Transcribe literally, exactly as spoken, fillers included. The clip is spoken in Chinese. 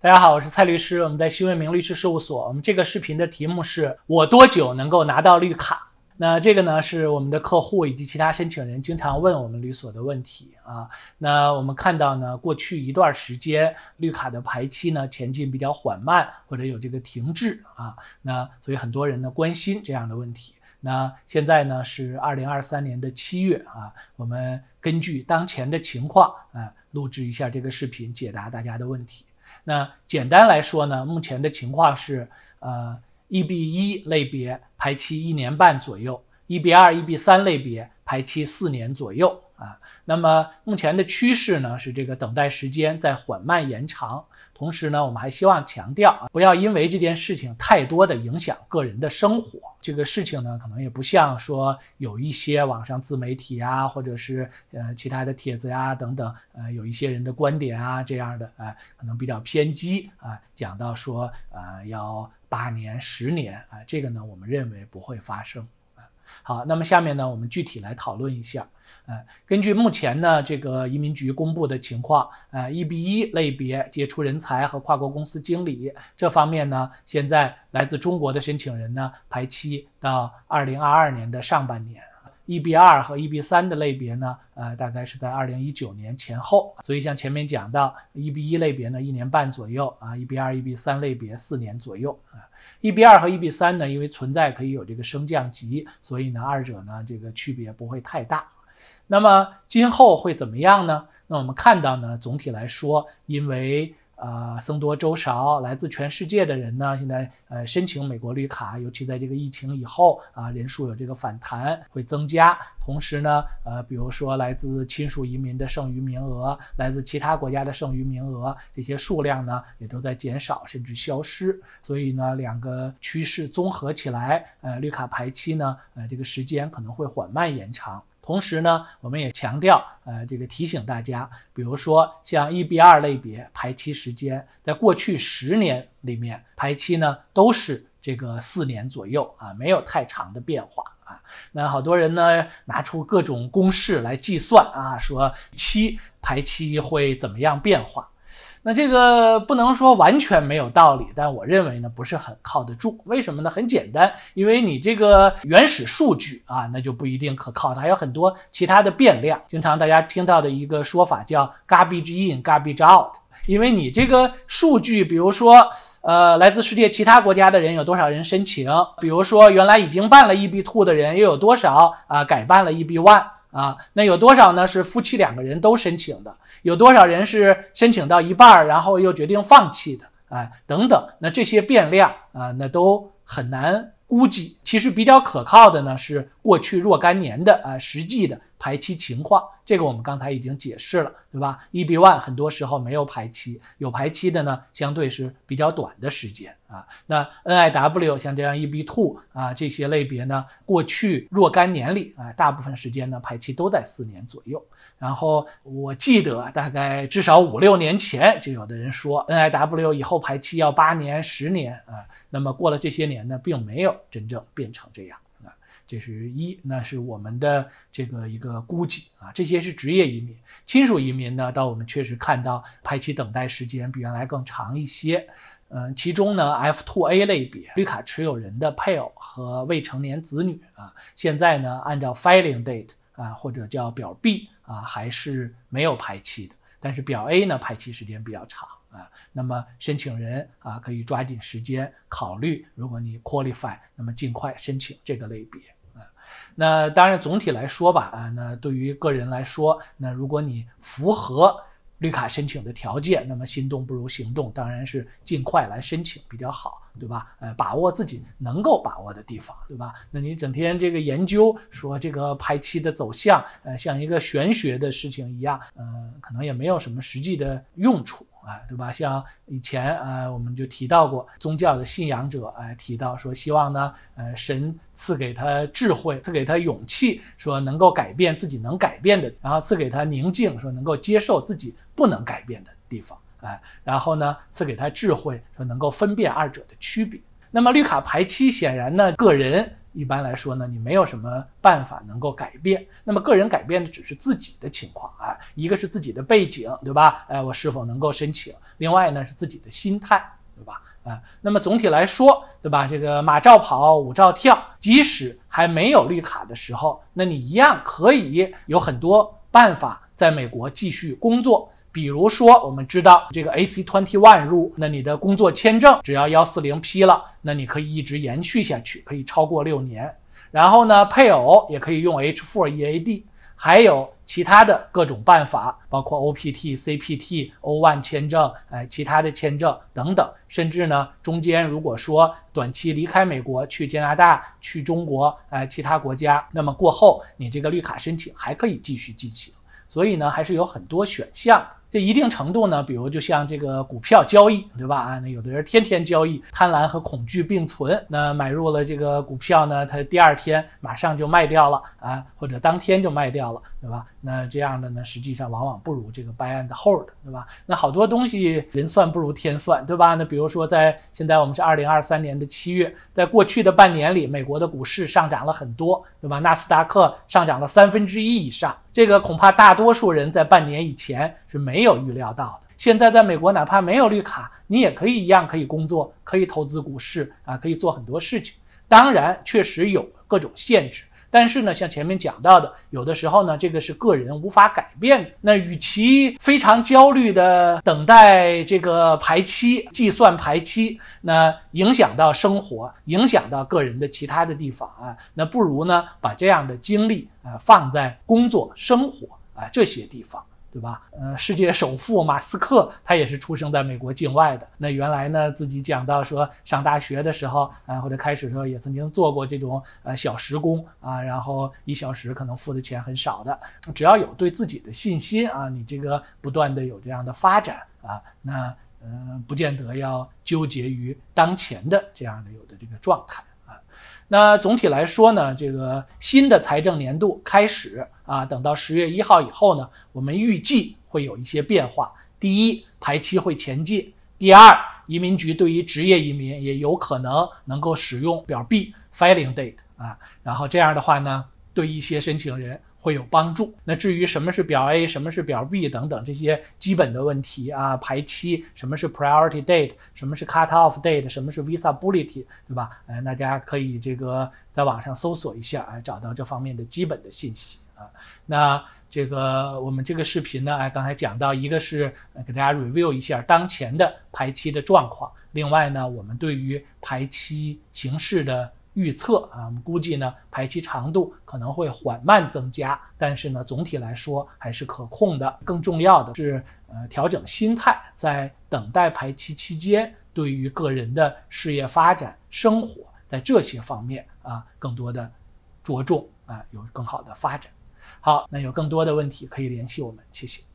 大家好，我是蔡律师，我们在新闻明律师事务所。我们这个视频的题目是我多久能够拿到绿卡？那这个呢是我们的客户以及其他申请人经常问我们律所的问题啊。那我们看到呢，过去一段时间绿卡的排期呢前进比较缓慢，或者有这个停滞啊。那所以很多人呢关心这样的问题。那现在呢是二零二三年的七月啊，我们根据当前的情况啊，录制一下这个视频，解答大家的问题。那简单来说呢，目前的情况是，呃 ，E B 一 类别排期一年半左右 ，E B 二、E B 三 类别排期四年左右啊。那么目前的趋势呢是这个等待时间在缓慢延长，同时呢，我们还希望强调啊，不要因为这件事情太多的影响个人的生活。这个事情呢，可能也不像说有一些网上自媒体啊，或者是呃其他的帖子呀、啊、等等，呃有一些人的观点啊这样的啊、呃，可能比较偏激啊，讲到说呃要八年、十年啊，这个呢我们认为不会发生啊。好，那么下面呢我们具体来讨论一下。呃，根据目前呢这个移民局公布的情况，呃 E B 一 类别杰出人才和跨国公司经理这方面呢，现在来自中国的申请人呢排期到二零二二年的上半年。E B 二 和 E B 三 的类别呢，呃，大概是在二零一九年前后。所以像前面讲到 E B 一 类别呢，一年半左右啊 ，E B 二、E B 三 类别四年左右啊。E B 二 和 E B 三 呢，因为存在可以有这个升降级，所以呢，二者呢这个区别不会太大。那么今后会怎么样呢？那我们看到呢，总体来说，因为呃，僧多粥少，来自全世界的人呢，现在呃申请美国绿卡，尤其在这个疫情以后啊，人数有这个反弹，会增加。同时呢，呃，比如说来自亲属移民的剩余名额，来自其他国家的剩余名额，这些数量呢也都在减少甚至消失。所以呢，两个趋势综合起来，呃，绿卡排期呢，呃，这个时间可能会缓慢延长。同时呢，我们也强调，呃，这个提醒大家，比如说像 E B 二 类别排期时间，在过去十年里面排期呢都是这个四年左右啊，没有太长的变化啊。那好多人呢拿出各种公式来计算啊，说期排期会怎么样变化。那这个不能说完全没有道理，但我认为呢不是很靠得住。为什么呢？很简单，因为你这个原始数据啊，那就不一定可靠，它还有很多其他的变量。经常大家听到的一个说法叫 garbage in garbage out， 因为你这个数据，比如说呃，来自世界其他国家的人有多少人申请，比如说原来已经办了 E B 二 的人又有多少啊改办了 E B 一啊，那有多少呢是夫妻两个人都申请的，有多少人是申请到一半然后又决定放弃的啊，等等，那这些变量啊，那都很难估计。其实比较可靠的呢是过去若干年的啊实际的排期情况，这个我们刚才已经解释了，对吧 ？E B 一 很多时候没有排期，有排期的呢相对是比较短的时间啊。那 N I W 像这样 E B 二 啊这些类别呢，过去若干年里啊，大部分时间呢排期都在四年左右。然后我记得大概至少五六年前就有的人说 N I W 以后排期要八年、十年啊，那么过了这些年呢，并没有真正变成这样。这是一，那是我们的这个一个估计啊，这些是职业移民。亲属移民呢，到我们确实看到排期等待时间比原来更长一些。嗯，其中呢 F 二 A 类别绿卡持有人的配偶和未成年子女啊，现在呢按照 filing date 啊或者叫表 B 啊还是没有排期的，但是表 A 呢排期时间比较长。啊，那么申请人啊可以抓紧时间考虑，如果你 qualify， 那么尽快申请这个类别啊。那当然总体来说吧，啊，那对于个人来说，那如果你符合绿卡申请的条件，那么心动不如行动，当然是尽快来申请比较好，对吧？呃，把握自己能够把握的地方，对吧？那你整天这个研究说这个排期的走向，呃，像一个玄学的事情一样，呃，可能也没有什么实际的用处。啊，对吧？像以前呃，我们就提到过宗教的信仰者，呃，提到说希望呢，呃，神赐给他智慧，赐给他勇气，说能够改变自己能改变的，然后赐给他宁静，说能够接受自己不能改变的地方，啊、呃，然后呢，赐给他智慧，说能够分辨二者的区别。那么绿卡排期显然呢，个人一般来说呢，你没有什么办法能够改变。那么个人改变的只是自己的情况啊，一个是自己的背景，对吧？哎，我是否能够申请？另外呢是自己的心态，对吧？啊，那么总体来说，对吧？这个马照跑，舞照跳，即使还没有绿卡的时候，那你一样可以有很多办法在美国继续工作。比如说我们知道这个 A C 二十一 入，那你的工作签证只要一四零批了，那你可以一直延续下去，可以超过六年。然后呢，配偶也可以用 H 四 E A D， 还有其他的各种办法，包括 O P T、C P T、O 一 签证，哎，其他的签证等等。甚至呢，中间如果说短期离开美国，去加拿大、去中国，哎，其他国家，那么过后你这个绿卡申请还可以继续进行。所以呢，还是有很多选项的。这一定程度呢，比如就像这个股票交易，对吧？啊，那有的人天天交易，贪婪和恐惧并存。那买入了这个股票呢，他第二天马上就卖掉了啊，或者当天就卖掉了，对吧？那这样的呢，实际上往往不如这个 buy and hold， 对吧？那好多东西人算不如天算，对吧？那比如说在现在我们是二零二三年的七月，在过去的半年里，美国的股市上涨了很多，对吧？纳斯达克上涨了三分之一以上。这个恐怕大多数人在半年以前是没有预料到的。现在在美国，哪怕没有绿卡，你也可以一样可以工作，可以投资股市啊，可以做很多事情。当然，确实有各种限制，但是呢，像前面讲到的，有的时候呢，这个是个人无法改变的。那与其非常焦虑的等待这个排期、计算排期，那影响到生活，影响到个人的其他的地方啊，那不如呢，把这样的精力啊放在工作、生活啊这些地方。对吧？呃，世界首富马斯克他也是出生在美国境外的。那原来呢，自己讲到说上大学的时候啊，或者开始的时候也曾经做过这种呃小时工啊，然后一小时可能付的钱很少的。只要有对自己的信心啊，你这个不断的有这样的发展啊，那呃不见得要纠结于当前的这样的有的这个状态。那总体来说呢，这个新的财政年度开始啊，等到十月一号以后呢，我们预计会有一些变化。第一，排期会前进；第二，移民局对于职业移民也有可能能够使用表 B filing date 啊，然后这样的话呢，对一些申请人会有帮助。那至于什么是表 A， 什么是表 B 等等这些基本的问题啊，排期，什么是 priority date， 什么是 cut off date， 什么是 visability， 对吧？呃，大家可以这个在网上搜索一下，啊，找到这方面的基本的信息啊。那这个我们这个视频呢，哎，刚才讲到，一个是给大家 review 一下当前的排期的状况，另外呢，我们对于排期形势的预测啊，我们估计呢排期长度可能会缓慢增加，但是呢总体来说还是可控的。更重要的是呃调整心态，在等待排期期间，对于个人的事业发展、生活，在这些方面啊更多的着重啊，有更好的发展。好，那有更多的问题可以联系我们，谢谢。